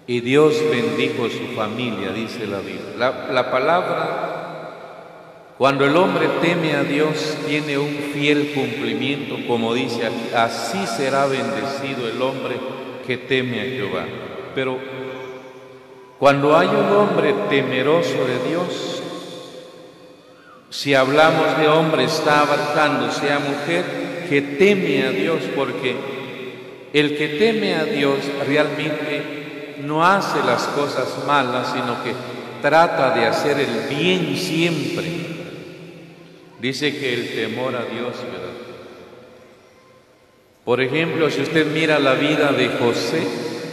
y Dios bendijo su familia, dice la Biblia. La palabra, cuando el hombre teme a Dios, tiene un fiel cumplimiento, como dice aquí, así será bendecido el hombre que teme a Jehová. Pero cuando hay un hombre temeroso de Dios, si hablamos de hombre, está abarcando, sea mujer, que teme a Dios, porque el que teme a Dios realmente no hace las cosas malas, sino que trata de hacer el bien siempre. Dice que el temor a Dios, ¿verdad? Por ejemplo, si usted mira la vida de José,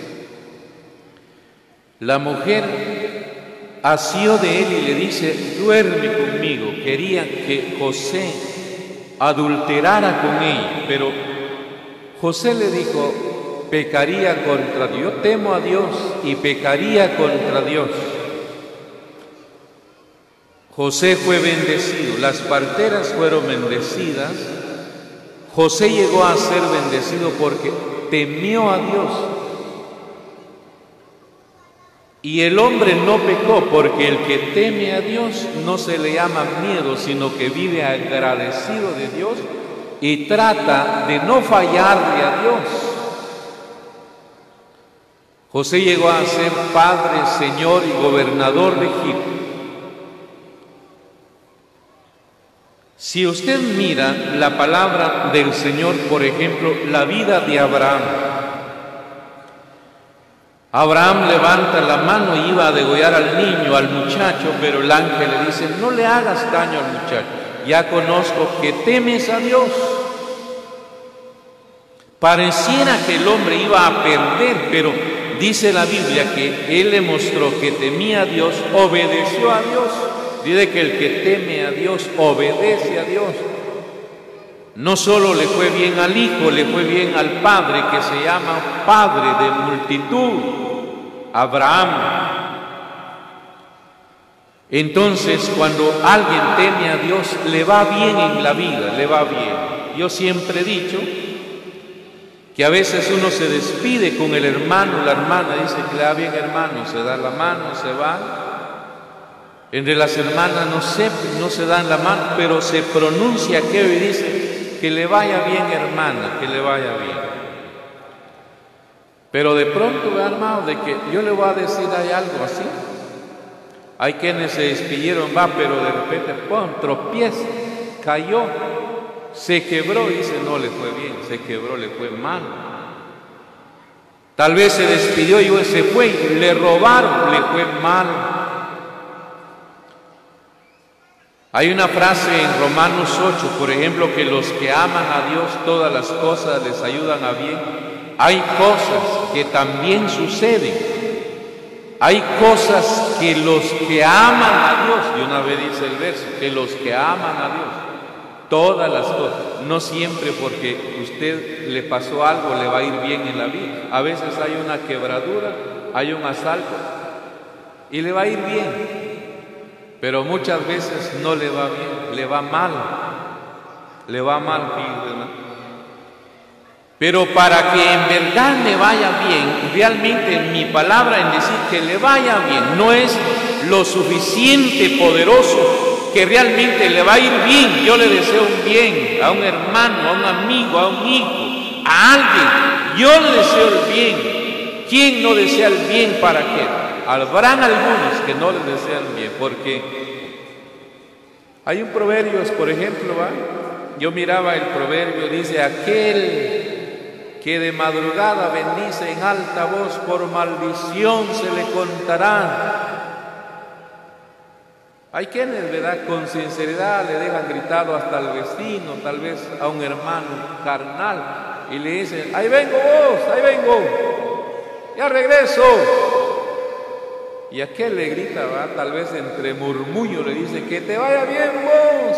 la mujer asió de él y le dice, duerme conmigo. Quería que José adulterara con ella, pero José le dijo, pecaría contra Dios. Yo temo a Dios y pecaría contra Dios. José fue bendecido, las parteras fueron bendecidas. José llegó a ser bendecido porque temió a Dios. Y el hombre no pecó, porque el que teme a Dios no se le llama miedo, sino que vive agradecido de Dios y trata de no fallarle a Dios. José llegó a ser padre, señor y gobernador de Egipto. Si usted mira la palabra del Señor, por ejemplo, la vida de Abraham. Abraham levanta la mano y iba a degollar al niño, al muchacho, pero el ángel le dice, no le hagas daño al muchacho, ya conozco que temes a Dios. Pareciera que el hombre iba a perder, pero dice la Biblia que él le mostró que temía a Dios, obedeció a Dios. Dice que el que teme a Dios, obedece a Dios. No solo le fue bien al hijo, le fue bien al padre, que se llama padre de multitud, Abraham. Entonces, cuando alguien teme a Dios, le va bien en la vida, le va bien. Yo siempre he dicho que a veces uno se despide con el hermano, la hermana dice que le va bien, hermano, se da la mano, se va. Entre las hermanas no se dan la mano, pero se pronuncia aquello y dice que le vaya bien, hermana, que le vaya bien. Pero de pronto, hermano, de que yo le voy a decir, hay algo así. Hay quienes se despidieron, pero de repente, tropieza, cayó, se quebró, dice, no le fue bien, se quebró, le fue mal. Tal vez se despidió y se fue, le robaron, le fue mal. Hay una frase en Romanos 8, por ejemplo, que los que aman a Dios, todas las cosas les ayudan a bien. Hay cosas que también suceden. Hay cosas que los que aman a Dios, y una vez dice el verso, que los que aman a Dios, todas las cosas, no siempre porque usted le pasó algo le va a ir bien en la vida. A veces hay una quebradura, hay un asalto y le va a ir bien. Pero muchas veces no le va bien, le va mal, fíjense. Pero para que en verdad le vaya bien, realmente mi palabra en decir que le vaya bien no es lo suficiente poderoso que realmente le va a ir bien. Yo le deseo un bien a un hermano, a un amigo, a un hijo, a alguien. Yo le deseo el bien. ¿Quién no desea el bien para qué? Habrán algunos que no les desean bien, porque hay un proverbio, por ejemplo, yo miraba el proverbio, dice, aquel que de madrugada bendice en alta voz, por maldición se le contará. Hay quienes, ¿verdad?, con sinceridad le dejan gritado hasta al vecino, tal vez a un hermano carnal, y le dicen, ahí vengo vos, ahí vengo, ya regreso. Y aquel le grita, tal vez entre murmullo le dice, que te vaya bien vos.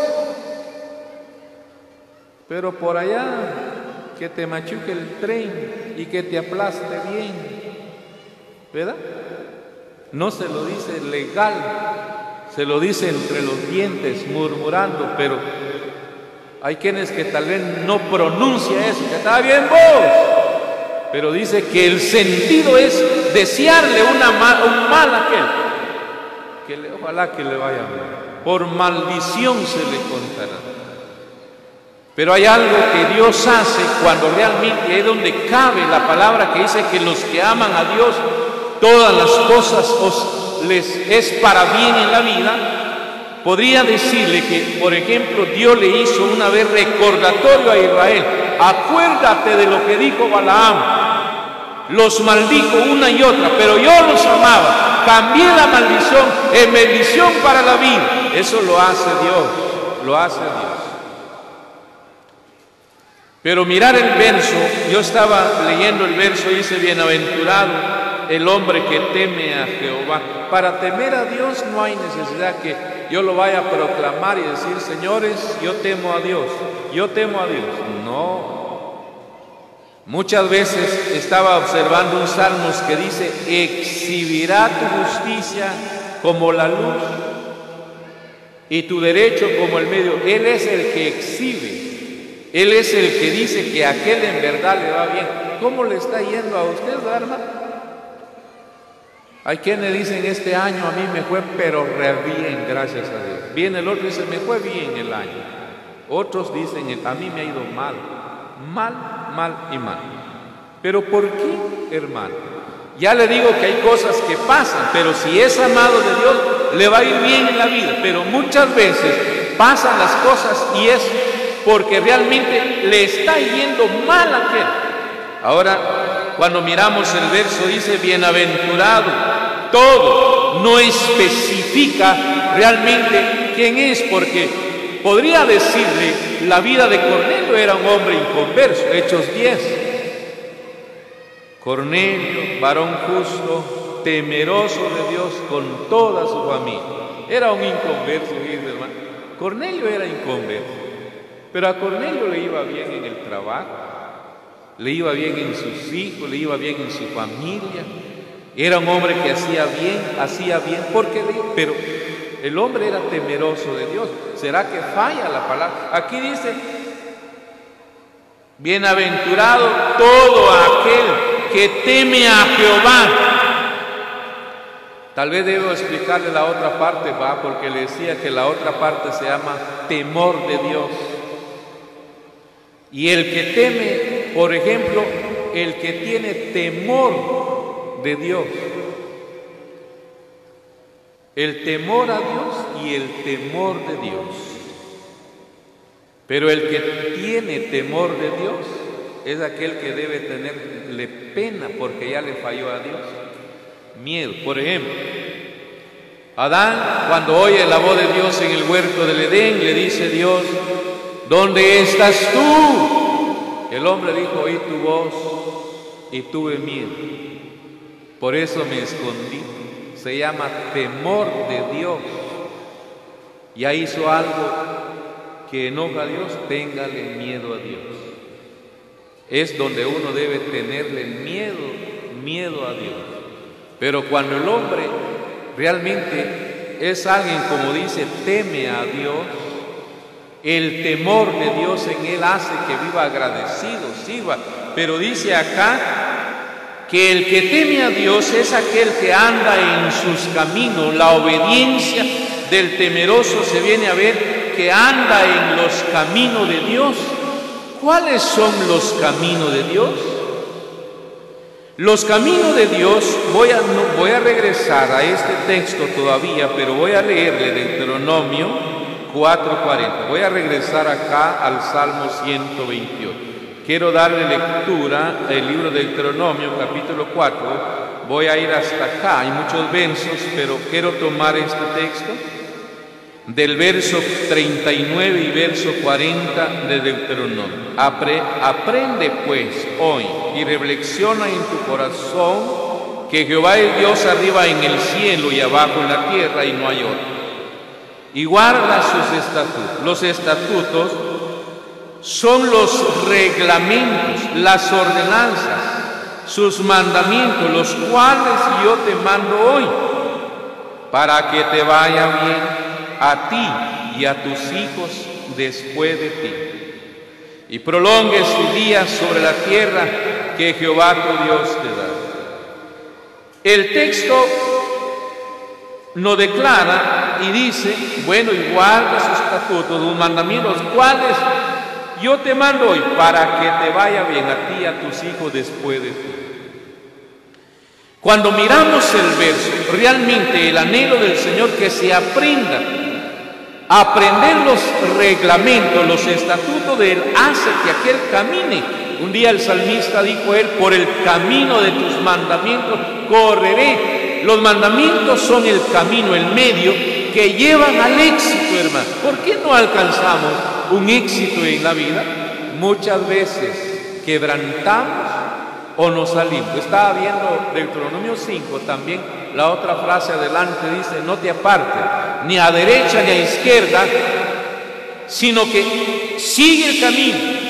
Pero por allá, que te machuque el tren y que te aplaste bien. ¿Verdad? No se lo dice legal, se lo dice entre los dientes, murmurando, pero hay quienes que tal vez no pronuncia eso, que está bien vos. Pero dice que el sentido es desearle un mal a aquel, ojalá que le vaya bien. Por maldición se le contará. Pero hay algo que Dios hace cuando realmente es donde cabe la palabra que dice que los que aman a Dios, todas las cosas les es para bien en la vida. Podría decirle que, por ejemplo, Dios le hizo una vez recordatorio a Israel: acuérdate de lo que dijo Balaam. Los maldijo una y otra, pero yo los amaba. Cambié la maldición en bendición para la vida. Eso lo hace Dios, lo hace Dios. Pero mirar el verso, yo estaba leyendo el verso, dice: bienaventurado el hombre que teme a Jehová. Para temer a Dios no hay necesidad que yo lo vaya a proclamar y decir: señores, yo temo a Dios, yo temo a Dios. No. Muchas veces estaba observando un salmo que dice: exhibirá tu justicia como la luz y tu derecho como el medio. Él es el que exhibe, Él es el que dice que a aquel en verdad le va bien. ¿Cómo le está yendo a usted, Dharma? Hay quienes dicen: este año a mí me fue pero re bien, gracias a Dios. Viene el otro y dice: me fue bien el año. Otros dicen: a mí me ha ido mal, mal y mal. ¿Pero por qué, hermano? Ya le digo que hay cosas que pasan, pero si es amado de Dios, le va a ir bien en la vida. Pero muchas veces pasan las cosas y es porque realmente le está yendo mal a aquel. Ahora, cuando miramos el verso, dice: bienaventurado, todo, no especifica realmente quién es, porque podría decirle: la vida de Cornelio era un hombre inconverso. Hechos 10. Cornelio, varón justo, temeroso de Dios con toda su familia. Era un inconverso, hermano. Cornelio era inconverso, pero a Cornelio le iba bien en el trabajo, le iba bien en sus hijos, le iba bien en su familia. Era un hombre que hacía bien, pero el hombre era temeroso de Dios. ¿Será que falla la palabra? Aquí dice: bienaventurado todo aquel que teme a Jehová. Tal vez debo explicarle la otra parte, porque le decía que la otra parte se llama temor de Dios. Y el que teme, por ejemplo, el que tiene temor de Dios. El temor a Dios y el temor de Dios. Pero el que tiene temor de Dios es aquel que debe tenerle pena porque ya le falló a Dios. Miedo. Por ejemplo, Adán, cuando oye la voz de Dios en el huerto del Edén, le dice Dios: ¿dónde estás tú? El hombre dijo: oí tu voz y tuve miedo, por eso me escondí. Se llama temor de Dios. Ya hizo algo que enoja a Dios, téngale miedo a Dios. Es donde uno debe tenerle miedo a Dios. Pero cuando el hombre realmente es alguien, como dice, teme a Dios, el temor de Dios en él hace que viva agradecido, sirva. Pero dice acá que el que teme a Dios es aquel que anda en sus caminos. La obediencia del temeroso se viene a ver que anda en los caminos de Dios. ¿Cuáles son los caminos de Dios? Los caminos de Dios, voy a regresar a este texto todavía, pero voy a leerle Deuteronomio 4:40. Voy a regresar acá al Salmo 128. Quiero darle lectura al libro de Deuteronomio, capítulo 4. Voy a ir hasta acá, hay muchos versos, pero quiero tomar este texto del verso 39 y verso 40 de Deuteronomio. Aprende pues hoy y reflexiona en tu corazón que Jehová es Dios arriba en el cielo y abajo en la tierra, y no hay otro. Y guarda sus estatutos. Los estatutos son los reglamentos, las ordenanzas, sus mandamientos, los cuales yo te mando hoy, para que te vaya bien a ti y a tus hijos después de ti, y prolongues tus días sobre la tierra que Jehová tu Dios te da. El texto nos declara y dice, bueno, y guarda sus estatutos, sus mandamientos, cuales yo te mando hoy para que te vaya bien a ti y a tus hijos después de ti. Cuando miramos el verso, realmente el anhelo del Señor que se aprenda a aprender los reglamentos, los estatutos de Él, hace que aquel camine. Un día el salmista dijo él, por el camino de tus mandamientos correré. Los mandamientos son el camino, el medio que llevan al éxito, hermano. ¿Por qué no alcanzamos un éxito en la vida? Muchas veces quebrantamos o nos salimos. Estaba viendo Deuteronomio 5 también, la otra frase adelante dice, no te apartes ni a derecha ni a izquierda, sino que sigue el camino.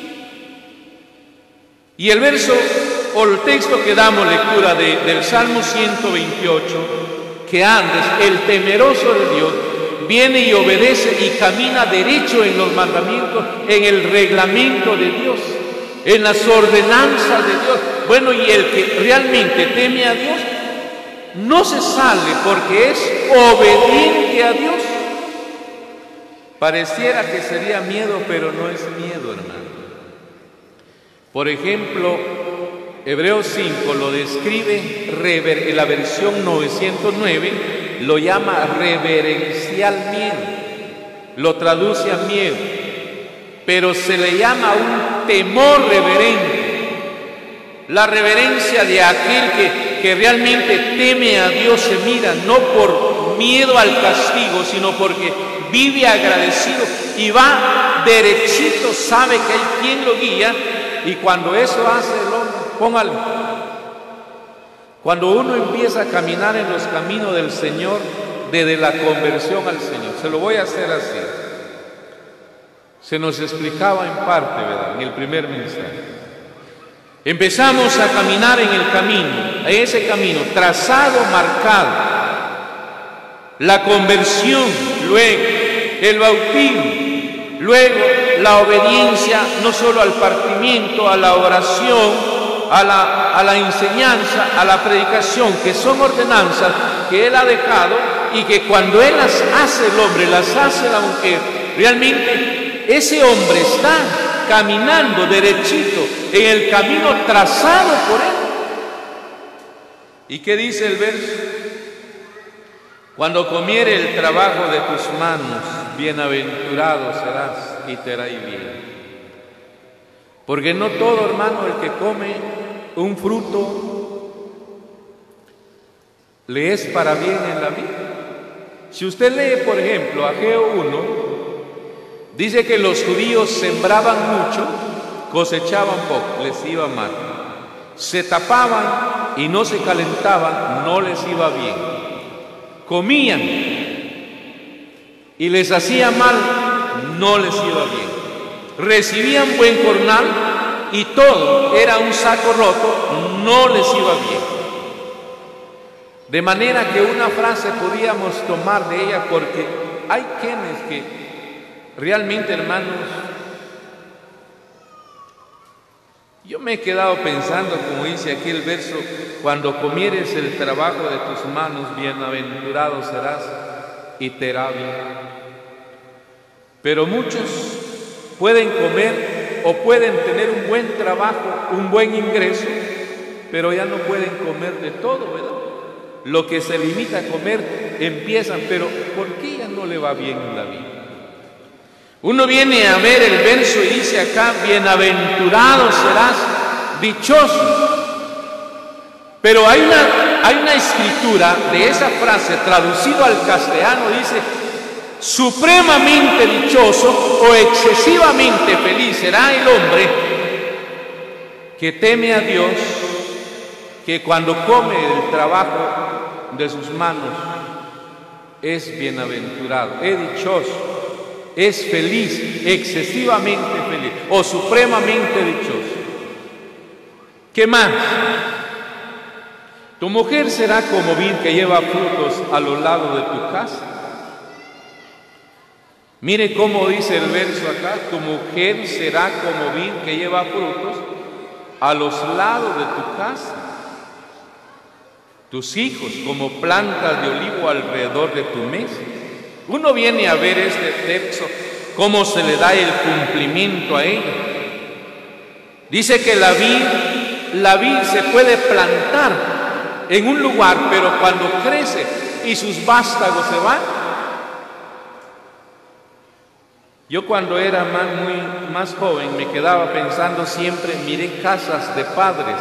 Y el verso o el texto que damos lectura del Salmo 128, que antes el temeroso de Dios viene y obedece y camina derecho en los mandamientos, en el reglamento de Dios, en las ordenanzas de Dios. Bueno, y el que realmente teme a Dios no se sale porque es obediente a Dios. Pareciera que sería miedo, pero no es miedo, hermano. Por ejemplo, Hebreos 5 lo describe en la versión 909, lo llama reverencial miedo, lo traduce a miedo, pero se le llama un temor reverente, la reverencia de aquel que realmente teme a Dios, se mira no por miedo al castigo, sino porque vive agradecido y va derechito, sabe que hay quien lo guía. Y cuando eso hace el hombre, póngale, cuando uno empieza a caminar en los caminos del Señor, desde la conversión al Señor, se lo voy a hacer así. Se nos explicaba en parte, ¿verdad?, en el primer mensaje. Empezamos a caminar en el camino, en ese camino trazado, marcado, la conversión, luego el bautismo, luego la obediencia no solo al partimiento, a la oración, a la enseñanza, a la predicación, que son ordenanzas que Él ha dejado y que cuando Él las hace el hombre, las hace la mujer, realmente ese hombre está caminando derechito en el camino trazado por Él. ¿Y qué dice el verso? Cuando comiere el trabajo de tus manos, bienaventurado serás y te hará bien. Porque no todo, hermano, el que come un fruto le es para bien en la vida. Si usted lee, por ejemplo, Ageo 1, dice que los judíos sembraban mucho, cosechaban poco, les iba mal. Se tapaban y no se calentaban, no les iba bien. Comían y les hacía mal, no les iba bien. Recibían buen jornal y todo era un saco roto, no les iba bien. De manera que una frase podíamos tomar de ella, porque hay quienes que realmente, hermanos, yo me he quedado pensando, como dice aquí el verso, cuando comieres el trabajo de tus manos, bienaventurado serás y te hará bien. Pero muchos pueden comer o pueden tener un buen trabajo, un buen ingreso, pero ya no pueden comer de todo, ¿verdad? Lo que se limita a comer empiezan, pero ¿por qué ya no le va bien en la vida? Uno viene a ver el verso y dice acá, bienaventurado serás, dichoso. Pero hay una escritura de esa frase traducido al castellano, dice, supremamente dichoso o excesivamente feliz será el hombre que teme a Dios, que cuando come el trabajo de sus manos es bienaventurado, es dichoso, es feliz, excesivamente feliz o supremamente dichoso. ¿Qué más? Tu mujer será como vid que lleva frutos a los lados de tu casa. Mire cómo dice el verso acá, tu mujer será como vid que lleva frutos a los lados de tu casa. tus hijos como plantas de olivo alrededor de tu mesa. Uno viene a ver este texto, cómo se le da el cumplimiento a ella. Dice que la vid se puede plantar en un lugar, pero cuando crece y sus vástagos se van. Yo cuando era más joven me quedaba pensando siempre, miré casas de padres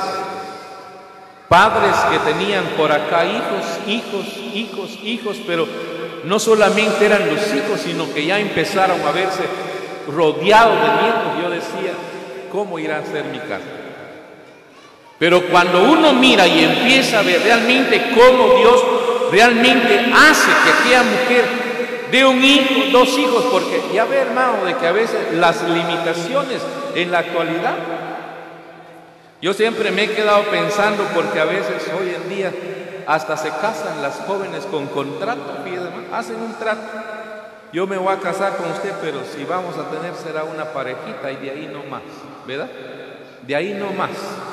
que tenían por acá hijos, pero no solamente eran los hijos, sino que ya empezaron a verse rodeados de nietos. Yo decía, ¿cómo irá a ser mi casa? Pero cuando uno mira y empieza a ver realmente cómo Dios realmente hace que aquella mujer de un hijo, dos hijos, porque ya ve, hermano, de que a veces las limitaciones en la actualidad, yo siempre me he quedado pensando, porque a veces hoy en día hasta se casan las jóvenes con contrato, hacen un trato. Yo me voy a casar con usted, pero si vamos a tener será una parejita y de ahí no más, ¿verdad? De ahí no más.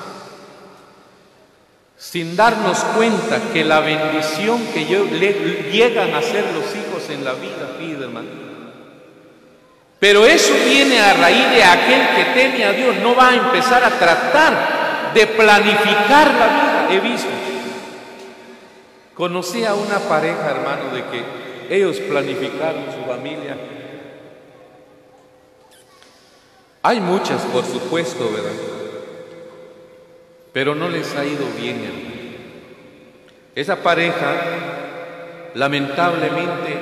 Sin darnos cuenta que la bendición que llegan a ser los hijos en la vida, hermano. Pero eso viene a raíz de aquel que teme a Dios, no va a empezar a tratar de planificar la vida. He visto, conocí a una pareja, hermano, de que ellos planificaron su familia. Hay muchas, por supuesto, ¿verdad? Pero no les ha ido bien, hermano. Esa pareja, lamentablemente,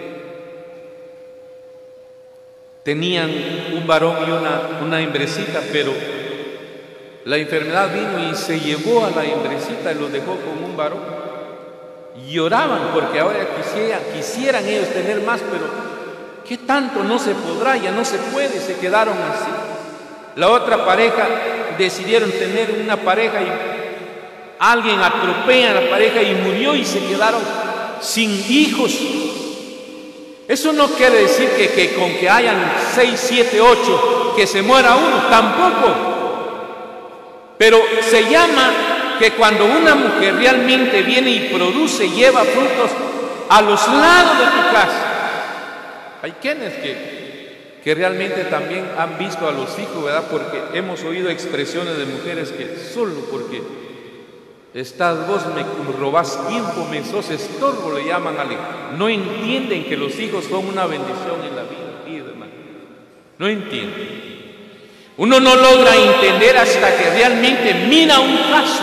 tenían un varón y una hembrecita, pero la enfermedad vino y se llevó a la hembrecita y los dejó con un varón. Lloraban porque ahora quisieran ellos tener más, pero ¿qué tanto? No se podrá, ya no se puede, se quedaron así. La otra pareja decidieron tener una pareja y alguien atropella a la pareja y murió y se quedaron sin hijos. Eso no quiere decir que con que hayan 6, 7, 8 que se muera uno, tampoco. Pero se llama que cuando una mujer realmente viene y produce, lleva frutos a los lados de tu casa. Hay quienes que realmente también han visto a los hijos, ¿verdad? Porque hemos oído expresiones de mujeres que solo porque estás vos me robás tiempo, me sos estorbo, le llaman al hijo. No entienden que los hijos son una bendición en la vida, hermano. No entienden. Uno no logra entender hasta que realmente mira un caso.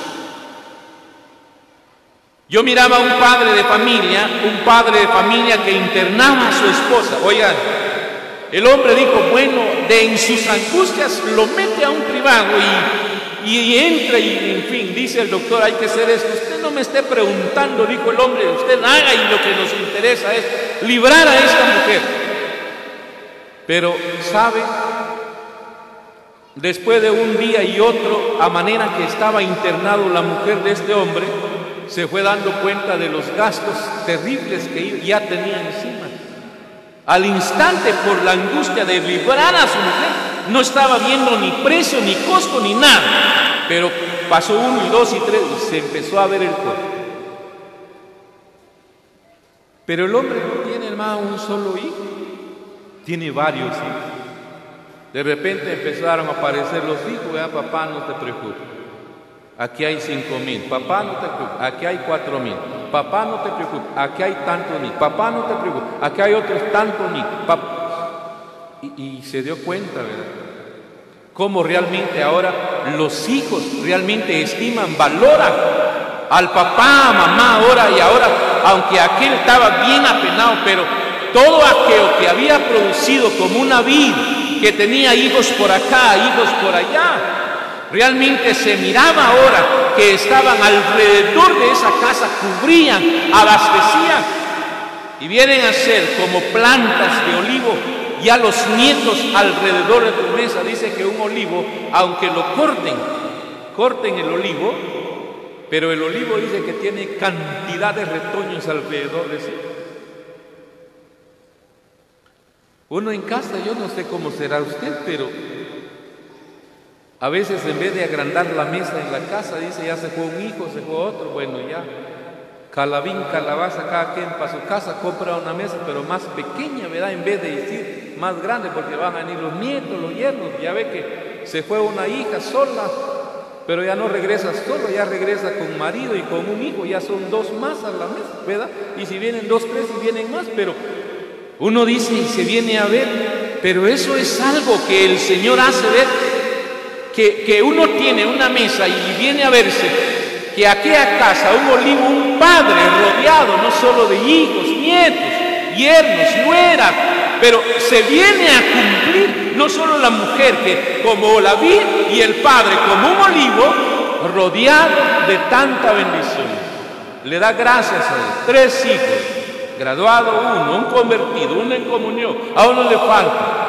Yo miraba a un padre de familia que internaba a su esposa. Oigan, el hombre dijo, bueno, en sus angustias lo mete a un privado y entra y en fin, dice el doctor, hay que hacer esto. Usted no me esté preguntando, dijo el hombre, usted haga y lo que nos interesa es librar a esta mujer. Pero, ¿sabe? Después de un día y otro, a manera que estaba internado la mujer de este hombre, se fue dando cuenta de los gastos terribles que ya tenía encima. Al instante, por la angustia de librar a su mujer, no estaba viendo ni precio, ni costo, ni nada. Pero pasó 1 y 2 y 3 y se empezó a ver el costo. Pero el hombre no tiene, hermano, un solo hijo, tiene varios hijos. De repente empezaron a aparecer los hijos, vea, papá, no te preocupes. Aquí hay 5,000, papá, no te preocupes. Aquí hay 4,000, papá, no te preocupes. Aquí hay tantos mil, papá, no te preocupes. Aquí hay otros tantos mil. Y se dio cuenta, ¿verdad? Cómo realmente ahora los hijos realmente estiman, valoran al papá, a mamá ahora y ahora, aunque aquel estaba bien apenado, pero todo aquello que había producido como una vid, que tenía hijos por acá, hijos por allá, realmente se miraba ahora que estaban alrededor de esa casa, cubrían, abastecían y vienen a ser como plantas de olivo. Ya los nietos alrededor de tu mesa. Dice que un olivo, aunque lo corten el olivo, pero el olivo dice que tiene cantidad de retoños alrededor de sí. Uno en casa, yo no sé cómo será usted, pero A veces en vez de agrandar la mesa en la casa, dice, ya se fue un hijo, se fue otro, bueno, ya, calabín, calabaza, cada quien para su casa compra una mesa, pero más pequeña, ¿verdad? En vez de decir más grande, porque van a venir los nietos, los yernos. Ya ve que se fue una hija sola, pero ya no regresa solo, ya regresa con marido y con un hijo, ya son dos más a la mesa, ¿verdad? Y si vienen dos, tres, y vienen más, pero uno dice y se viene a ver, pero eso es algo que el Señor hace ver, que uno tiene una mesa y viene a verse que aquella casa, un olivo, un padre rodeado no solo de hijos, nietos, yernos, nueras, pero se viene a cumplir no solo la mujer que como la vid y el padre como un olivo rodeado de tanta bendición. Le da gracias a Dios. 3 hijos, graduado uno, un convertido, uno en comunión, a uno le falta.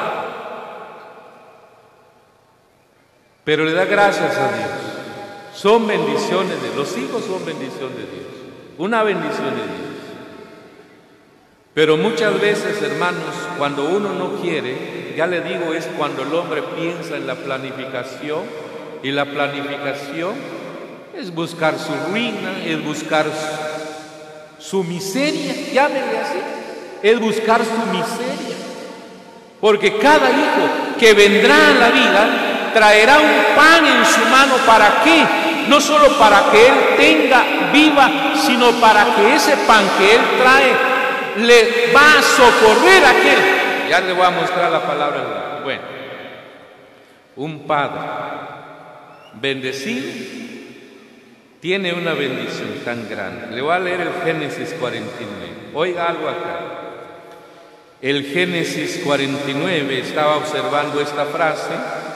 Pero le da gracias a Dios. Son bendiciones de Dios. Los hijos son bendición de Dios. Una bendición de Dios. Pero muchas veces, hermanos, cuando uno no quiere, ya le digo, es cuando el hombre piensa en la planificación. Y la planificación es buscar su ruina, es buscar su miseria, llámenle así. Es buscar su miseria. Porque cada hijo que vendrá a la vida traerá un pan en su mano. ¿Para qué? No solo para que él tenga, viva, sino para que ese pan que él trae le va a socorrer a aquel. Ya le voy a mostrar la palabra. Bueno, un padre bendecido tiene una bendición tan grande. Le voy a leer el Génesis 49. Oiga algo acá. El Génesis 49, estaba observando esta frase.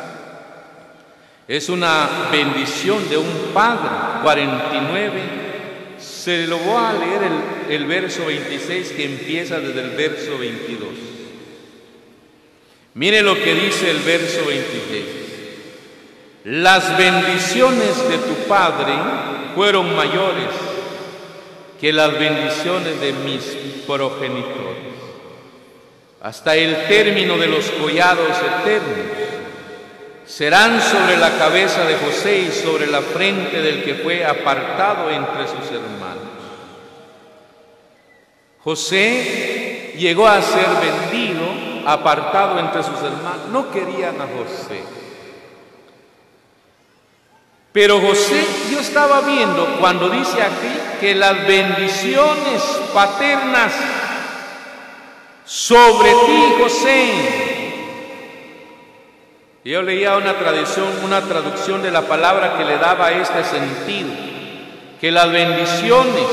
Es una bendición de un padre. 49. Se lo voy a leer el verso 26 que empieza desde el verso 22. Mire lo que dice el verso 26. Las bendiciones de tu padre fueron mayores que las bendiciones de mis progenitores, hasta el término de los collados eternos. Serán sobre la cabeza de José y sobre la frente del que fue apartado entre sus hermanos. José llegó a ser vendido, apartado entre sus hermanos. No querían a José. Pero José, yo estaba viendo cuando dice aquí que las bendiciones paternas sobre ti, José. Yo leía una traducción de la palabra que le daba este sentido, que las bendiciones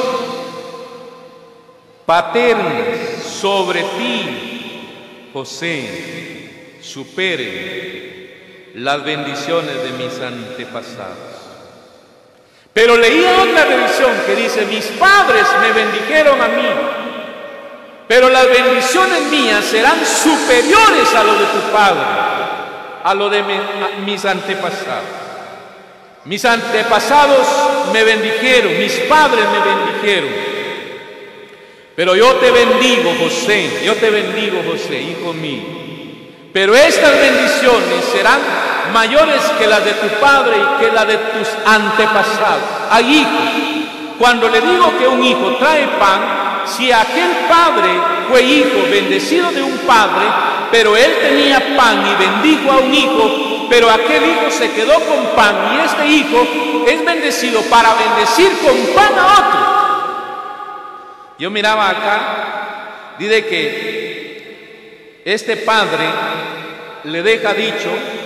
paternas sobre ti, José, superen las bendiciones de mis antepasados. Pero leía otra versión que dice, mis padres me bendijeron a mí, pero las bendiciones mías serán superiores a lo de tu padre, a lo de mis antepasados. Mis antepasados me bendijeron, mis padres me bendijeron. Pero yo te bendigo, José, hijo mío. Pero estas bendiciones serán mayores que las de tu padre y que las de tus antepasados. Hay hijos. Cuando le digo que un hijo trae pan, si aquel padre fue hijo bendecido de un padre, pero él tenía pan y bendijo a un hijo, pero aquel hijo se quedó con pan y este hijo es bendecido para bendecir con pan a otro. Yo miraba acá, dice que este padre le deja dicho,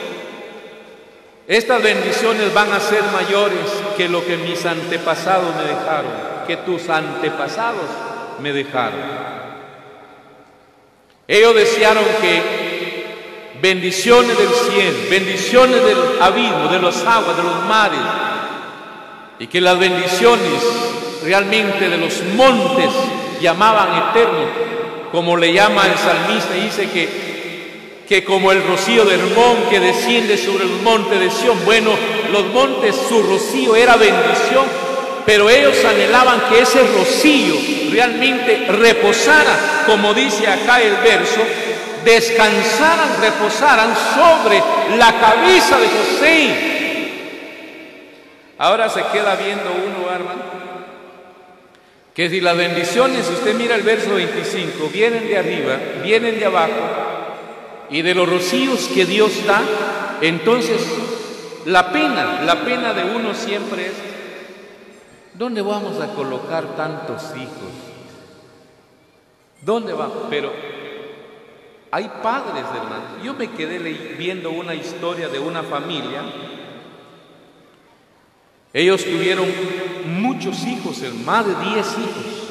estas bendiciones van a ser mayores que lo que mis antepasados me dejaron, que tus antepasados me dejaron. Ellos desearon que bendiciones del cielo, bendiciones del abismo, de las aguas, de los mares, y que las bendiciones realmente de los montes llamaban eternos, como le llama el salmista, dice que como el rocío de Hermón que desciende sobre los montes de Sión. Bueno, los montes, su rocío era bendición, pero ellos anhelaban que ese rocío realmente reposara, como dice acá el verso, descansaran, reposaran sobre la cabeza de José. Ahora se queda viendo uno, hermano, que si las bendiciones, si usted mira el verso 25, vienen de arriba, vienen de abajo, y de los rocíos que Dios da, entonces la pena de uno siempre es, ¿dónde vamos a colocar tantos hijos? ¿Dónde va? Pero hay padres, hermano. Yo me quedé viendo una historia de una familia. Ellos tuvieron muchos hijos, más de 10 hijos.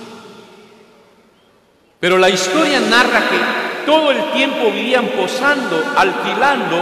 Pero la historia narra que todo el tiempo vivían posando, alquilando.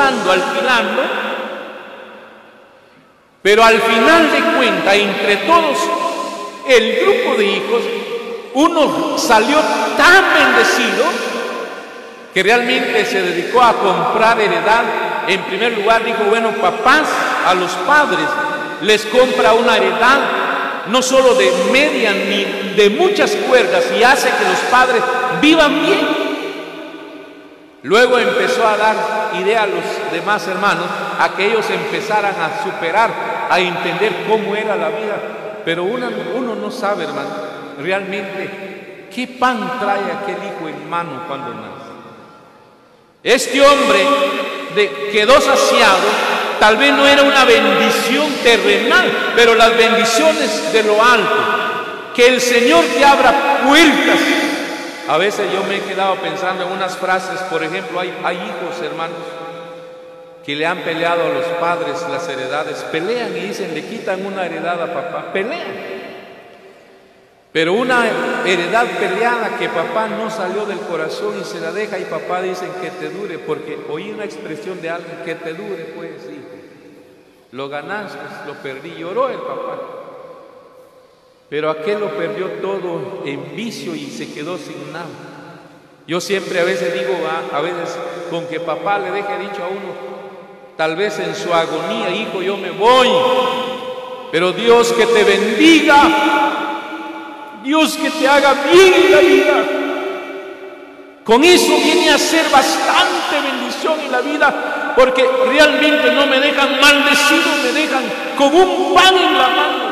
Pero al final de cuentas, entre todos el grupo de hijos, uno salió tan bendecido que realmente se dedicó a comprar heredad. En primer lugar dijo, bueno, papás, a los padres les compra una heredad, no solo de media ni de muchas cuerdas, y hace que los padres vivan bien. Luego empezó a dar idea a los demás hermanos a que ellos empezaran a superar, a entender cómo era la vida. Pero uno no sabe, hermano, realmente qué pan trae aquel hijo en mano cuando nace. Este hombre quedó saciado. Tal vez no era una bendición terrenal, pero las bendiciones de lo alto. Que el Señor te abra puertas. A veces yo me he quedado pensando en unas frases, por ejemplo, hay hijos, hermanos, que le han peleado a los padres las heredades. Pelean y dicen, le quitan una heredad a papá. Pelean. Pero una heredad peleada que papá no salió del corazón y se la deja, y papá dicen que te dure, porque oí una expresión de alguien, que te dure, pues hijo. Lo ganaste, lo perdí, lloró el papá. Pero aquel lo perdió todo en vicio y se quedó sin nada. Yo siempre a veces digo, a veces con que papá le deje dicho a uno, tal vez en su agonía, hijo, yo me voy, pero Dios que te bendiga. Dios que te haga bien en la vida. Con eso viene a ser bastante bendición en la vida, porque realmente no me dejan maldecido, me dejan con un pan en la mano.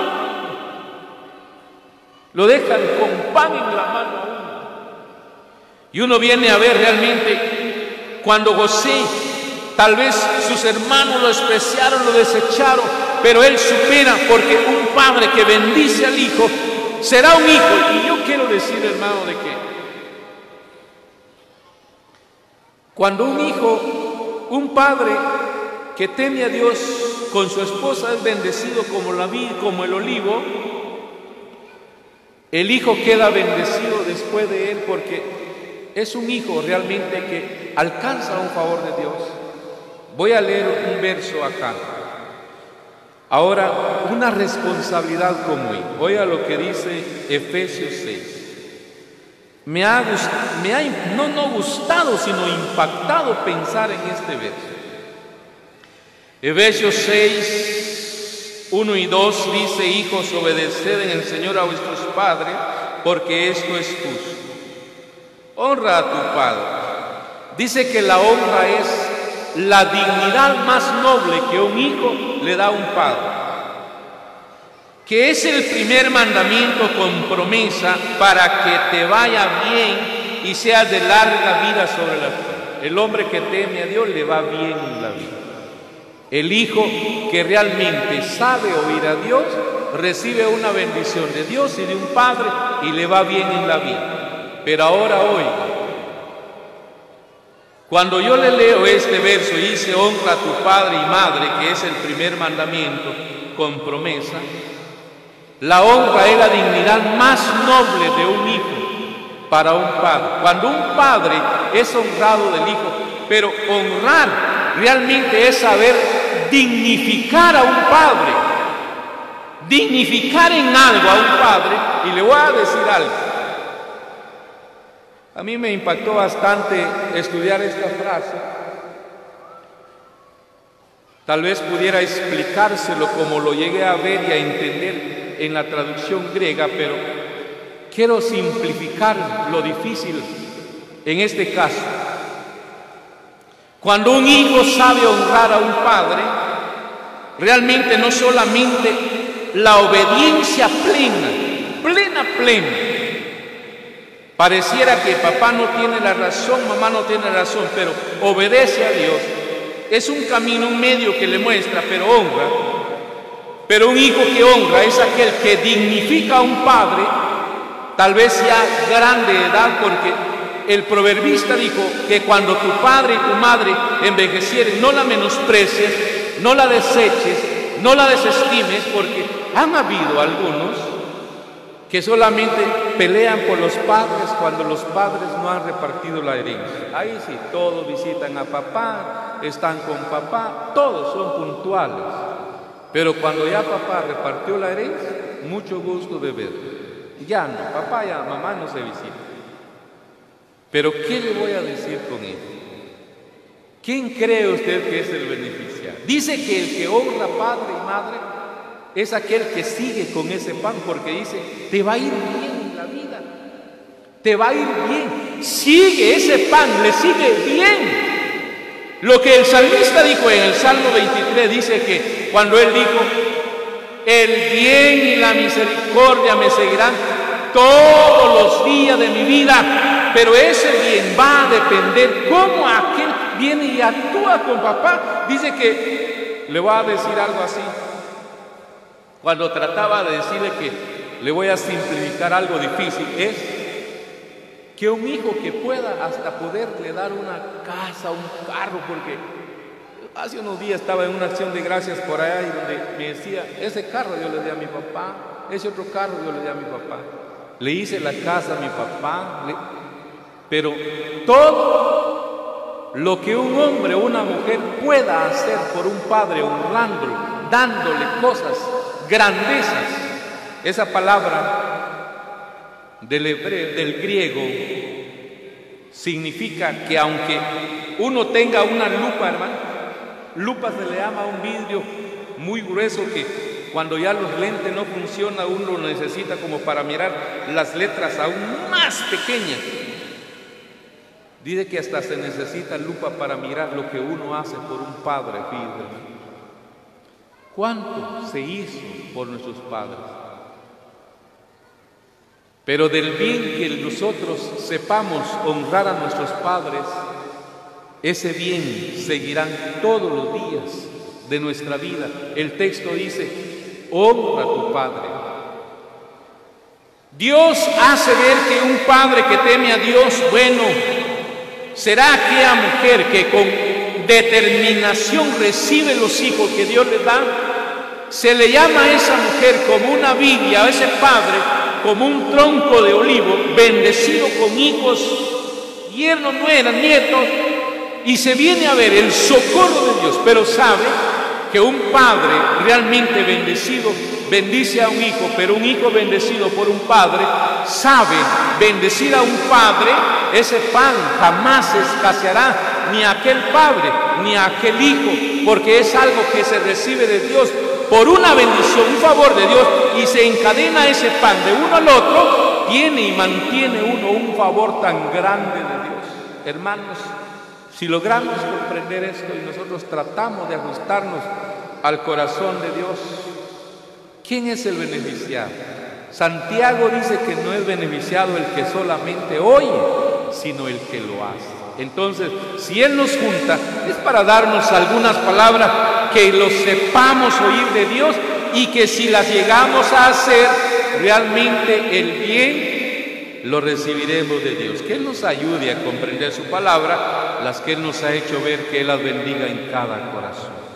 Lo dejan con pan en la mano. Y uno viene a ver realmente cuando José, tal vez sus hermanos lo despreciaron, lo desecharon, pero él supera, porque un padre que bendice al hijo será un hijo. Y yo quiero decir, hermano, de que cuando un hijo, un padre que teme a Dios con su esposa es bendecido como la vid, como el olivo, el hijo queda bendecido después de él, porque es un hijo realmente que alcanza un favor de Dios. Voy a leer un verso acá. Ahora, una responsabilidad como hijo. Oiga lo que dice Efesios 6. Me ha no gustado, sino impactado pensar en este verso. Efesios 6, 1 y 2 dice, hijos, obedeced en el Señor a vuestros padres, porque esto es justo. Honra a tu padre. Dice que la honra es la dignidad más noble que un hijo le da a un padre, que es el primer mandamiento con promesa para que te vaya bien y seas de larga vida sobre la tierra. El hombre que teme a Dios le va bien en la vida. El hijo que realmente sabe oír a Dios recibe una bendición de Dios y de un padre y le va bien en la vida. Pero ahora oiga, cuando yo le leo este verso y dice honra a tu padre y madre, que es el primer mandamiento con promesa, la honra es la dignidad más noble de un hijo para un padre. Cuando un padre es honrado del hijo, pero honrar realmente es saber dignificar a un padre, dignificar en algo a un padre. Y le voy a decir algo. A mí me impactó bastante estudiar esta frase. Tal vez pudiera explicárselo como lo llegué a ver y a entender en la traducción griega, pero quiero simplificar lo difícil en este caso. Cuando un hijo sabe honrar a un padre, realmente no solamente la obediencia plena. Pareciera que papá no tiene la razón, mamá no tiene la razón, pero obedece a Dios. Es un camino, un medio que le muestra, pero honra. Pero un hijo que honra es aquel que dignifica a un padre, tal vez ya grande de edad, porque el proverbista dijo que cuando tu padre y tu madre envejecieren, no la menosprecies, no la deseches, no la desestimes, porque han habido algunos que solamente pelean por los padres cuando los padres no han repartido la herencia. Ahí sí, todos visitan a papá, están con papá, todos son puntuales. Pero cuando ya papá repartió la herencia, mucho gusto de ver. Ya no, papá y mamá no se visitan. Pero ¿qué le voy a decir con esto? ¿Quién cree usted que es el beneficiario? Dice que el que honra padre y madre es aquel que sigue con ese pan, porque dice, te va a ir bien en la vida, te va a ir bien, sigue ese pan, le sigue bien. Lo que el salmista dijo en el Salmo 23, dice que cuando él dijo, el bien y la misericordia me seguirán todos los días de mi vida, pero ese bien va a depender cómo aquel viene y actúa con papá. Dice que le voy a decir algo así. Cuando trataba de decirle que le voy a simplificar algo difícil, es que un hijo que pueda hasta poderle dar una casa, un carro, porque hace unos días estaba en una acción de gracias por allá y donde me decía, ese carro yo le di a mi papá, ese otro carro yo le di a mi papá, le hice la casa a mi papá, pero todo lo que un hombre o una mujer pueda hacer por un padre, honrándolo, dándole cosas, grandezas, esa palabra del griego significa que aunque uno tenga una lupa, hermano, lupa se le llama a un vidrio muy grueso que cuando ya los lentes no funcionan, uno lo necesita como para mirar las letras aún más pequeñas. Dice que hasta se necesita lupa para mirar lo que uno hace por un padre, fíjate. ¿Cuánto se hizo por nuestros padres? Pero del bien que nosotros sepamos honrar a nuestros padres, ese bien seguirán todos los días de nuestra vida. El texto dice, honra a tu padre. Dios hace ver que un padre que teme a Dios, bueno, será aquella mujer que con determinación recibe los hijos que Dios le da. Se le llama a esa mujer como una viña, a ese padre como un tronco de olivo bendecido con hijos, yernos, nueras, nietos, y se viene a ver el socorro de Dios. Pero sabe que un padre realmente bendecido bendice a un hijo, pero un hijo bendecido por un padre sabe bendecir a un padre. Ese pan jamás escaseará, ni a aquel padre ni a aquel hijo, porque es algo que se recibe de Dios por una bendición, un favor de Dios, y se encadena ese pan de uno al otro, tiene y mantiene uno un favor tan grande de Dios. Hermanos, si logramos comprender esto y nosotros tratamos de ajustarnos al corazón de Dios, ¿quién es el beneficiado? Santiago dice que no es beneficiado el que solamente oye, sino el que lo hace. Entonces, si Él nos junta, es para darnos algunas palabras que lo sepamos oír de Dios y que si las llegamos a hacer, realmente el bien lo recibiremos de Dios. Que Él nos ayude a comprender su palabra, las que Él nos ha hecho ver, que Él las bendiga en cada corazón.